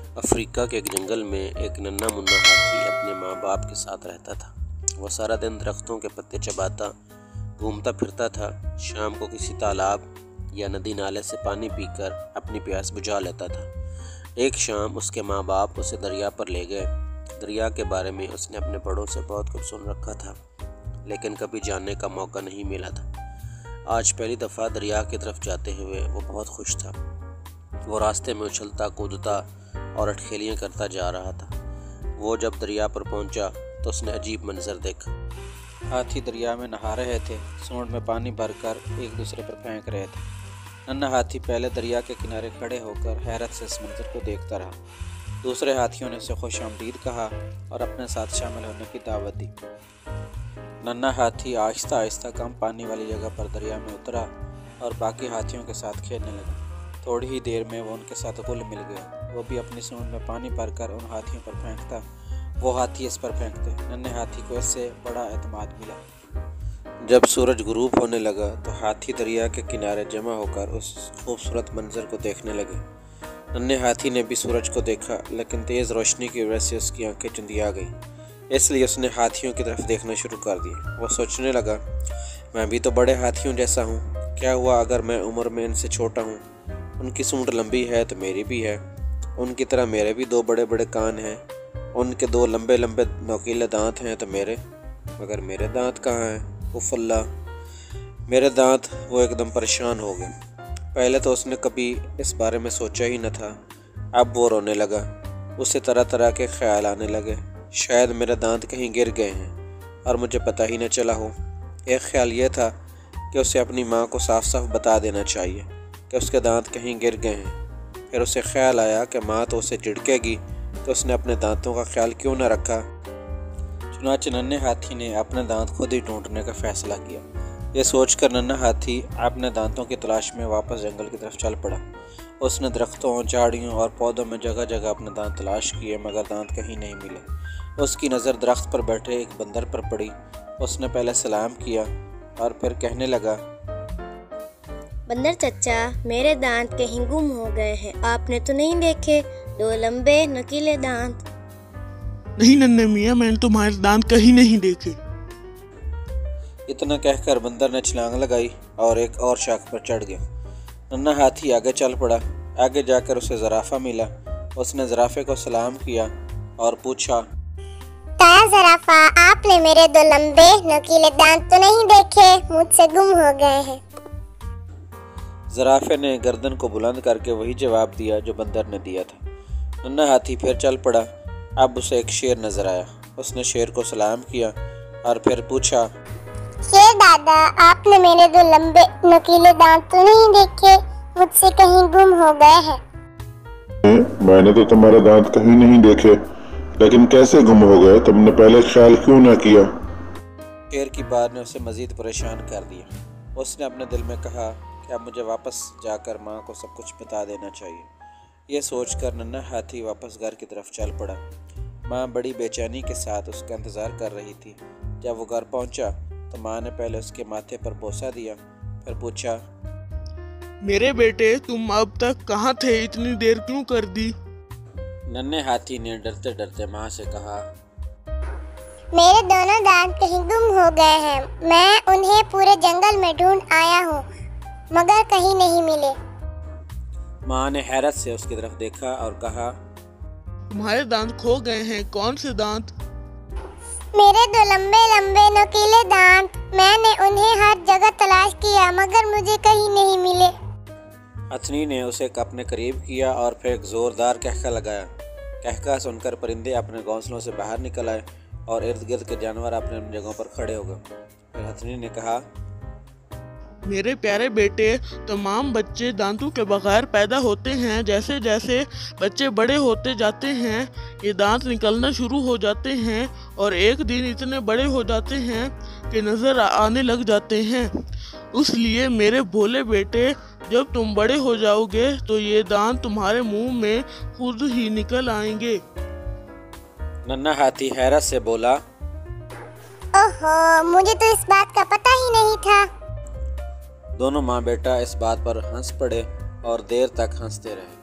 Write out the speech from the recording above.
Africa के एक जंगल में एक नन्हा मुन्ना हाथी अपने माँ बाप के साथ रहता था। वह सारा दिन दरख्तों के पत्ते चबाता घूमता फिरता था। शाम को किसी तालाब या नदी नाले से पानी पीकर अपनी प्यास बुझा लेता था। एक शाम उसके माँ बाप उसे दरिया पर ले गए। दरिया के बारे में उसने अपने बड़ों से बहुत कुछ सुन रखा था, लेकिन कभी जानने का मौका नहीं मिला था। आज पहली दफ़ा दरिया की तरफ जाते हुए वो बहुत खुश था। वो रास्ते में उछलता कूदता और अटखेलियाँ करता जा रहा था। वो जब दरिया पर पहुंचा तो उसने अजीब मंजर देखा। हाथी दरिया में नहा रहे थे, सूंड में पानी भरकर एक दूसरे पर फेंक रहे थे। नन्हा हाथी पहले दरिया के किनारे खड़े होकर हैरत से इस मंजर को देखता रहा। दूसरे हाथियों ने उसे खुश आमदीद कहा और अपने साथ शामिल होने की दावत दी। नन्हा हाथी आहिस्ता आहिस्ता कम पानी वाली जगह पर दरिया में उतरा और बाकी हाथियों के साथ खेलने लगा। थोड़ी ही देर में वो उनके साथ घुल मिल गया। वो भी अपनी सूंड में पानी भरकर उन हाथियों पर फेंकता, वो हाथी इस पर फेंकते। नन्हे हाथी को इससे बड़ा एतमाद मिला। जब सूरज गुरूब होने लगा तो हाथी दरिया के किनारे जमा होकर उस खूबसूरत मंजर को देखने लगे। नन्हे हाथी ने भी सूरज को देखा, लेकिन तेज़ रोशनी की वजह से उसकी आंखें चुंधिया गईं, इसलिए उसने हाथियों की तरफ देखना शुरू कर दिया। वो सोचने लगा, मैं भी तो बड़े हाथियों जैसा हूँ। क्या हुआ अगर मैं उम्र में इनसे छोटा हूँ? उनकी सूंड लंबी है तो मेरी भी है। उनकी तरह मेरे भी दो बड़े बड़े कान हैं। उनके दो लंबे लंबे नोकीले दांत हैं तो मेरे, मगर मेरे दांत कहाँ हैं? उफ़ल्ला, मेरे दांत। वो एकदम परेशान हो गए। पहले तो उसने कभी इस बारे में सोचा ही न था। अब वो रोने लगा। उसे तरह तरह के ख्याल आने लगे। शायद मेरे दांत कहीं गिर गए हैं और मुझे पता ही न चला हो। एक ख्याल ये था कि उसे अपनी माँ को साफ साफ बता देना चाहिए कि उसके दांत कहीं गिर गए हैं। फिर उसे ख्याल आया कि माँ तो उसे झिड़केगी, तो उसने अपने दांतों का ख्याल क्यों न रखा। चुनांचे नन्हे हाथी ने अपने दांत खुद ही ढूंढने का फैसला किया। ये सोचकर नन्हा हाथी अपने दांतों की तलाश में वापस जंगल की तरफ चल पड़ा। उसने दरख्तों, झाड़ियों और पौधों में जगह जगह अपने दांत तलाश किए, मगर दांत कहीं नहीं मिले। उसकी नज़र दरख्त पर बैठे एक बंदर पर पड़ी। उसने पहले सलाम किया और फिर कहने लगा, बंदर चचा, मेरे दांत कहीं गुम हो गए हैं। आपने तो नहीं देखे? दो लंबे नकीले दांत। नहीं नन्हे मियाँ, मैंने तुम्हारे दांत कहीं नहीं देखे। इतना कहकर बंदर ने छलांग लगाई और एक और शाख पर चढ़ गया। नन्हा हाथी आगे चल पड़ा। आगे जाकर उसे ज़राफ़ा मिला। उसने ज़राफ़े को सलाम किया और पूछा, ताया ज़राफ़ा, आपने मेरे दो लंबे नकीले दांत तो नहीं देखे? मुझसे गुम हो गए हैं। ज़राफ़े ने गर्दन को बुलंद करके वही जवाब दिया जो बंदर ने दिया था। नन्हा हाथी फिर चल पड़ा। अब उसे एक शेर नज़र आया। उसने शेर को सलाम किया और फिर पूछा, शेर दादा, आपने मेरे दो लंबे नकीले दांत तो नहीं देखे? मुझसे कहीं गुम हो गए हैं। मैंने तो तुम्हारे दांत कहीं नहीं देखे, लेकिन कैसे गुम हो गए? तुमने पहले ख्याल क्यों ना किया? शेर की बात ने उसे मज़ीद परेशान कर दिया। उसने अपने दिल में कहा कि अब मुझे वापस जाकर माँ को सब कुछ बता देना चाहिए। ये सोचकर नन्हा हाथी वापस घर की तरफ चल पड़ा। माँ बड़ी बेचैनी के साथ उसका इंतज़ार कर रही थी। जब वो घर पहुंचा तो माँ ने पहले उसके माथे पर बोसा दिया, फिर पूछा, मेरे बेटे, तुम अब तक कहाँ थे? इतनी देर क्यों कर दी? नन्हे हाथी ने डरते डरते माँ से कहा, मेरे दोनों दांत कहीं गुम हो गए हैं। मैं उन्हें पूरे जंगल में ढूंढ आया हूँ, मगर कहीं नहीं मिले। माँ ने हैरत से उसकी तरफ देखा और कहा, तुम्हारे दांत खो गए हैं? कौन से दांत? मेरे दो लंबे लंबे नकीले दांत। मैंने उन्हें हर जगह तलाश किया, मगर मुझे कहीं नहीं मिले। हथनी ने उसे अपने करीब किया और फिर एक जोरदार कहका लगाया। कहका सुनकर परिंदे अपने घोंसलों से बाहर निकल आए और इर्द गिर्द के जानवर अपने अपनी जगहों पर खड़े हो गए। फिर हथनी ने कहा, मेरे प्यारे बेटे, तमाम बच्चे दांतों के बगैर पैदा होते हैं। जैसे जैसे बच्चे बड़े होते जाते हैं, ये दांत निकलना शुरू हो जाते हैं और एक दिन इतने बड़े हो जाते हैं कि नज़र आने लग जाते हैं। इसलिए मेरे भोले बेटे, जब तुम बड़े हो जाओगे तो ये दांत तुम्हारे मुंह में खुद ही निकल आएंगे। नन्हा हाथी हैरत से बोला, ओहो, मुझे तो इस बात का पता ही नहीं था। दोनों माँ बेटा इस बात पर हंस पड़े और देर तक हंसते रहे।